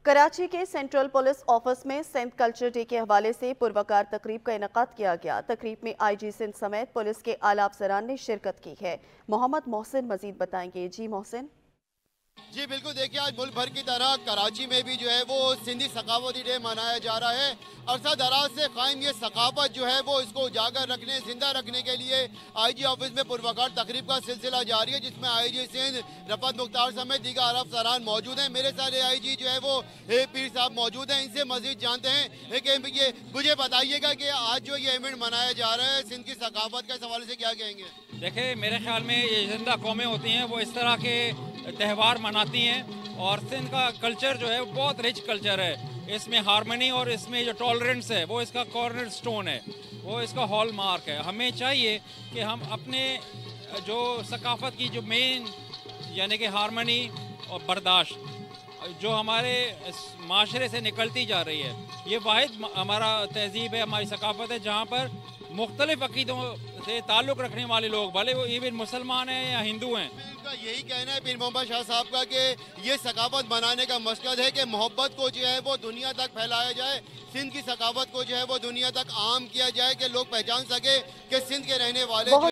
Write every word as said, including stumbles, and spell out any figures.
कराची के central police office में Sindh culture day के हवाले से पुरवकार तकरीब का इनेकाद किया गया। तकरीब में आई जी सिंध समेत पुलिस के आला अफसरान ने शिरकत की है। मोहम्मद मोहसिन मजीद बताएंगे। जी मोहसिन। जी बिल्कुल, देखिए आज मुल्क भर की तरह कराची में भी जो है वो सिंधी सकाफती डे मनाया जा रहा है। अरसा दराज से कायम ये सकाफत जो है वो इसको उजागर रखने, जिंदा रखने के लिए आई जी ऑफिस में पुरवकार तकरीब का सिलसिला जारी है, जिसमें आई जी सिंध रफत मुख्तार समेत दीगर आला अफसरान मौजूद हैं। मेरे साथ आई जी जो है वो ए पीर साहब मौजूद हैं, इनसे मजीद जानते हैं। लेकिन ये मुझे बताइएगा कि आज जो ये इवेंट मनाया जा रहा है सिंध की सकाफत के हवाले से क्या कहेंगे? देखिए, मेरे ख्याल में ये जिंदा कौमें होती हैं वो इस तरह के त्यौहार मनाती हैं, और सिंध का कल्चर जो है वो बहुत रिच कल्चर है। इसमें हारमनी और इसमें जो टॉलरेंस है वो इसका कॉर्नर स्टोन है, वो इसका हॉल मार्क है। हमें चाहिए कि हम अपने जो सकाफत की जो मेन यानी कि हारमनी और बर्दाश्त जो हमारे माशरे से निकलती जा रही है, ये वाहिद हमारा तहजीब है, हमारी सकाफत है, जहाँ पर मुख्तलिफ अकीदों से ताल्लुक़ रखने वाले लोग, भले वो इवन मुसलमान हैं या हिंदू हैं। इनका यही कहना है पीर मोहम्मद शाह साहब का कि ये सकाफत बनाने का मकसद है कि मोहब्बत को जो है वो दुनिया तक फैलाया जाए, सिंध की सकाफत को जो है वो दुनिया तक आम किया जाए, कि लोग पहचान सके कि सिंध के रहने वाले